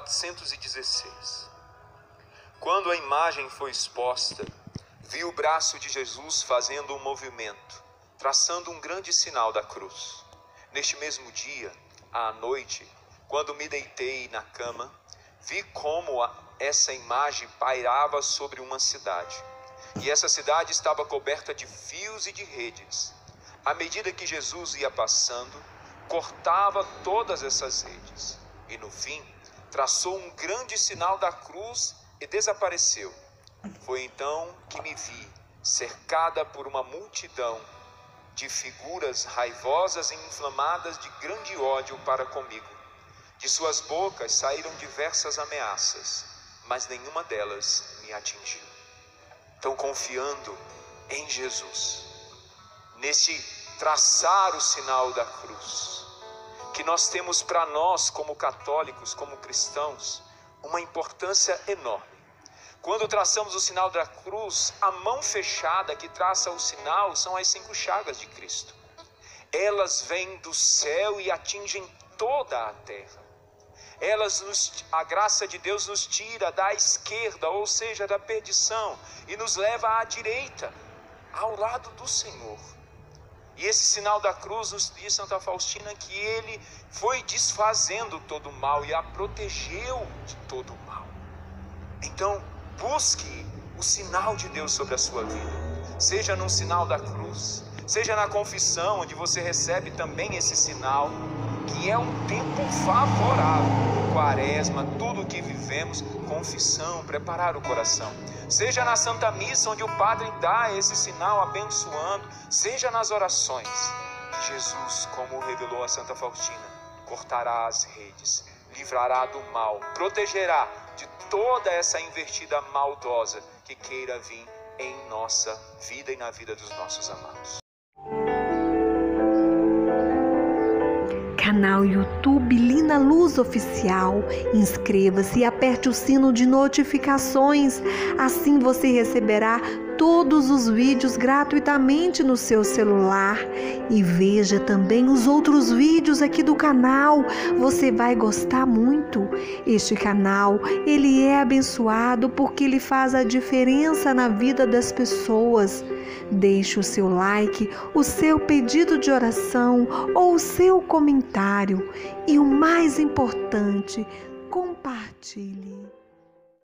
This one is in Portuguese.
416. Quando a imagem foi exposta, vi o braço de Jesus fazendo um movimento, traçando um grande sinal da cruz. Neste mesmo dia, à noite, quando me deitei na cama, vi como essa imagem pairava sobre uma cidade. E essa cidade estava coberta de fios e de redes. À medida que Jesus ia passando, cortava todas essas redes. E no fim, traçou um grande sinal da cruz e desapareceu. Foi então que me vi cercada por uma multidão de figuras raivosas e inflamadas de grande ódio para comigo. De suas bocas saíram diversas ameaças, mas nenhuma delas me atingiu. Então, confiando em Jesus, nesse traçar o sinal da cruz, que nós temos para nós como católicos, como cristãos, uma importância enorme. Quando traçamos o sinal da cruz, a mão fechada que traça o sinal são as 5 chagas de Cristo. Elas vêm do céu e atingem toda a terra. A graça de Deus nos tira da esquerda, ou seja, da perdição, e nos leva à direita, ao lado do Senhor. E esse sinal da cruz nos diz Santa Faustina que ele foi desfazendo todo o mal e a protegeu de todo o mal. Então, busque o sinal de Deus sobre a sua vida, seja num sinal da cruz, seja na confissão, onde você recebe também esse sinal, que é um tempo favorável. Quaresma, tudo o que vivemos, confissão, preparar o coração. Seja na Santa Missa, onde o Padre dá esse sinal abençoando, seja nas orações. Jesus, como revelou a Santa Faustina, cortará as redes, livrará do mal, protegerá de toda essa invertida maldosa que queira vir em nossa vida e na vida dos nossos amados. Canal YouTube Lina Luz Oficial. Inscreva-se e aperte o sino de notificações. Assim você receberá todos os vídeos gratuitamente no seu celular. E veja também os outros vídeos aqui do canal. Você vai gostar muito. Este canal, ele é abençoado porque ele faz a diferença na vida das pessoas. Deixe o seu like, o seu pedido de oração ou o seu comentário. E o mais importante, compartilhe.